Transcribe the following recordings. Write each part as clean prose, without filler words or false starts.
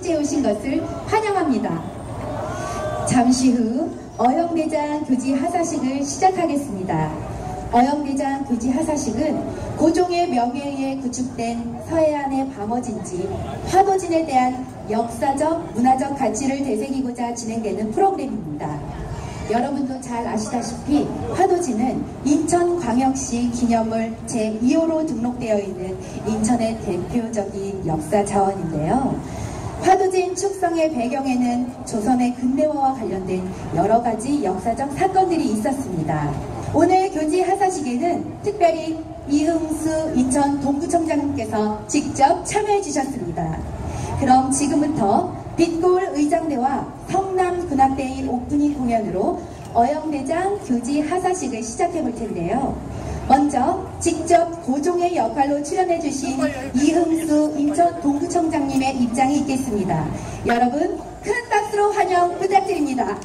축제에 오신 것을 환영합니다. 잠시 후 어영대장 교지 하사식을 시작하겠습니다. 어영대장 교지 하사식은 고종의 명예에 구축된 서해안의 방어진지 화도진에 대한 역사적, 문화적 가치를 되새기고자 진행되는 프로그램입니다. 여러분도 잘 아시다시피 화도진은 인천광역시 기념물 제2호로 등록되어 있는 인천의 대표적인 역사 자원인데요. 화도진 축성의 배경에는 조선의 근대화와 관련된 여러 가지 역사적 사건들이 있었습니다. 오늘 교지 하사식에는 특별히 이흥수 인천 동구청장님께서 직접 참여해 주셨습니다. 그럼 지금부터 빛골 의장대와 성남군악대의 오프닝 공연으로 어영대장 교지 하사식을 시작해 볼 텐데요. 먼저 직접 고종의 역할로 출연해 주신 이흥수 인천 동구청장님의 입장이 있겠습니다. 여러분 큰 박수로 환영 부탁드립니다.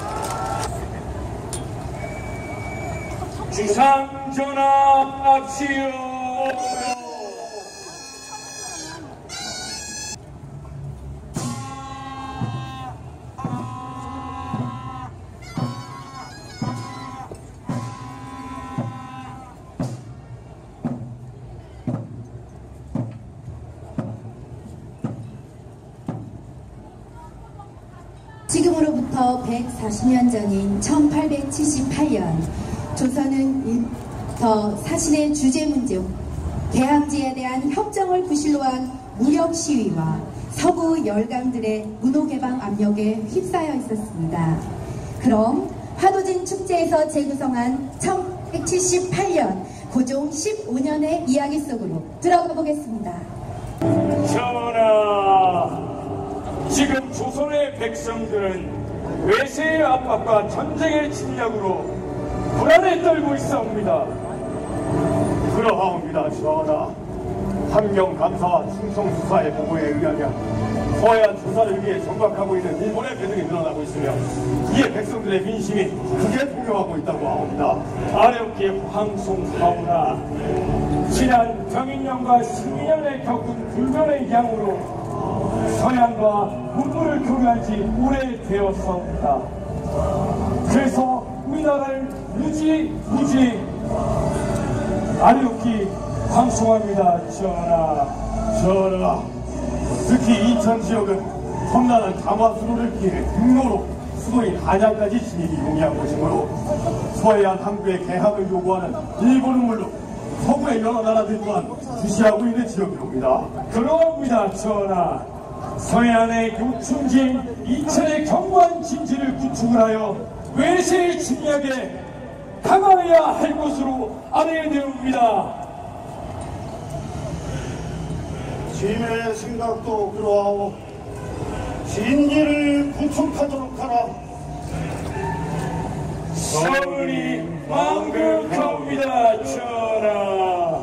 주상전합시오. 지금으로부터 140년 전인 1878년 조선은 사신의 주재 문제, 개항지에 대한 협정을 구실로 한 무력 시위와 서구 열강들의 문호개방 압력에 휩싸여 있었습니다. 그럼 화도진 축제에서 재구성한 1878년 고종 15년의 이야기 속으로 들어가 보겠습니다. 전하, 지금 조선의 백성들은 외세의 압박과 전쟁의 침략으로 불안에 떨고 있사옵니다. 그러하옵니다, 전하. 환경감사와 충성수사의 보고에 의하면 서해안 조사를 위해 정박하고 있는 일본의 배들이 늘어나고 있으며 이에 백성들의 민심이 크게 동요하고 있다고 하옵니다. 아렵게 황송하오나 지난 병인년과 신민년에 겪은 불변의 양으로 서해안과 문물을 교류한 지 오래되었사옵니다. 그래서 우리나라를 무지 아렵기 황송합니다, 전하. 전하, 특히 인천 지역은 험난한 강화수로를 피해 등로로 수도인 한양까지 진입이 용이한 곳이므로 서해안 항구의 개항을 요구하는 일본은 물론 서구의 여러 나라들 또한 주시하고 있는 지역이옵니다. 그러합니다, 전하. 서해안의 요충지인 인천의 견고한 진지를 구축을 하여 외세의 침략에 강화해야 할 것으로 알아야 되옵니다. 짐의 생각도 그러하오. 진지를 구축하도록 하라. 서울이 망극합니다, 전하.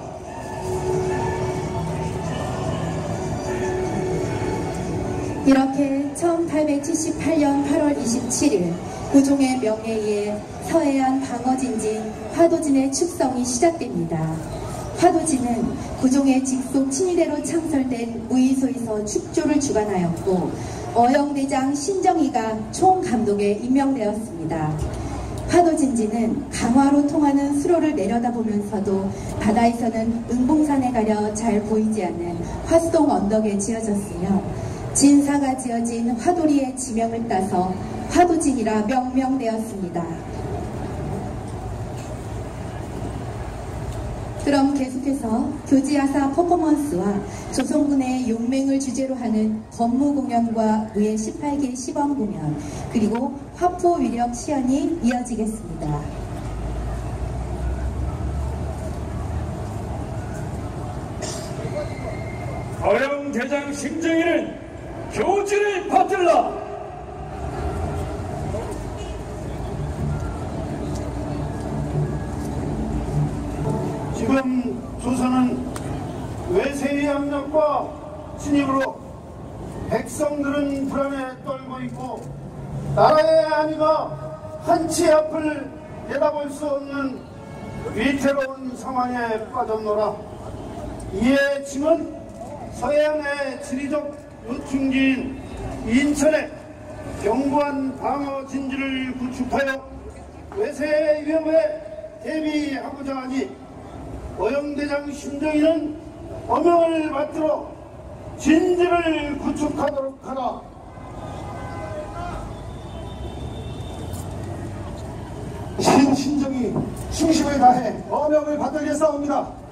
이렇게 1878년 8월 27일 고종의 명예에 의해 서해안 방어진진 화도진의 축성이 시작됩니다. 화도진은 고종의 직속 친위대로 창설된 무의소에서 축조를 주관하였고 어영대장 신정희가 총감독에 임명되었습니다. 화도진지는 강화로 통하는 수로를 내려다보면서도 바다에서는 응봉산에 가려 잘 보이지 않는 화수동 언덕에 지어졌으며 진사가 지어진 화도리의 지명을 따서 화도진이라 명명되었습니다. 그럼 계속해서 교지하사 퍼포먼스와 조선군의 용맹을 주제로 하는 건무공연과 의회 18개 시범공연 그리고 화포 위력 시연이 이어지겠습니다. 어영대장 신정희는 교지를 받들라. 지금 조선은 외세의 압력과 침입으로 백성들은 불안에 떨고 있고 나라의 안위가 한치 앞을 내다볼 수 없는 위태로운 상황에 빠졌노라. 이에 짐은 서해안의 지리적 요충지인 인천에 견고한 방어 진지를 구축하여 외세 위협에 대비하고자 하니 어영대장 심정희는 어명을 받들어 진지를 구축하도록 하라. 신심정이 충심을 다해 어명을 받들겠사옵니다.